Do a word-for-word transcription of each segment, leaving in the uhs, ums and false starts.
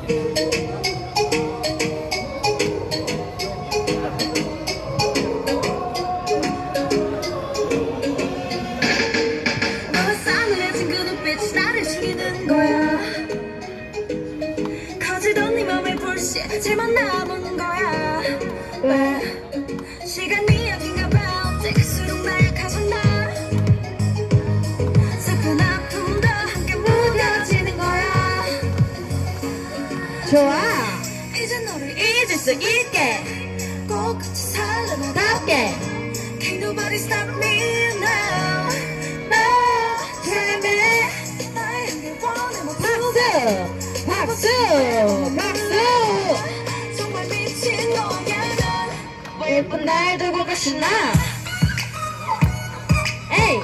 제만 남은 거야. 왜 시간이 여긴가 봐. 어째 갈수록 나약해졌나. 슬픈 아픔도 함께 무뎌지는 거야. 좋아. 이제 너를 잊을 수 있게 꼭 같이 살려나답게. Can't nobody stop me now. 나 삶에 나의 향기 원해 모두가. 박수! 박수! 정말 미친 너야는 뭐 예쁜 날 두고 가시나? 에이!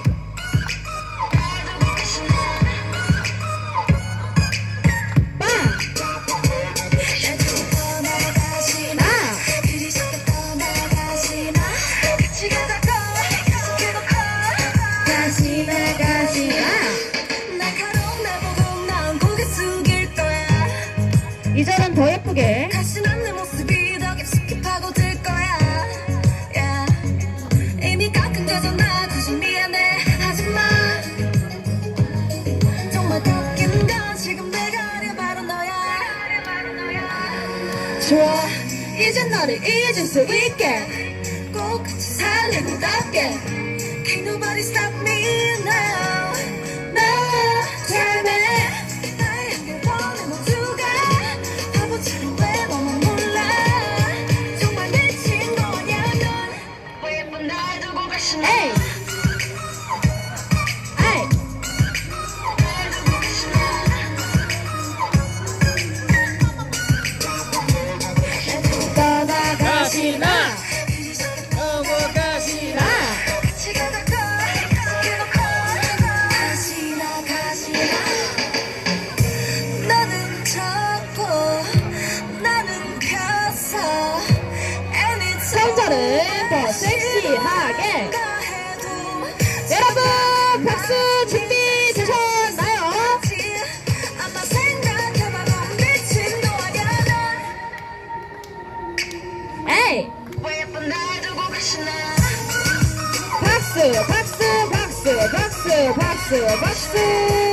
빵! 나! 가시나 가시나 이 절은 더 예쁘게. 가시난 내 모습이 더 깊숙이 파고들 거야. yeah. 이미 깎은겨져 나 굳이 미안해 하지마. 정말 꺾인 건 지금 내가 아니야 바로 너야. 좋아. 이제 너를 잊을 수 있게 꼭 같이 살려나답게. Can't nobody stop me now. 나 삶에 에이! 에이! 떠나가시나 넘어가시나 나는 잡고 나는 펴서 삼 절은 더 섹시하게. 여러분 박수 준비되셨나요? 에이! 박수 박수 박수 박수 박수 박수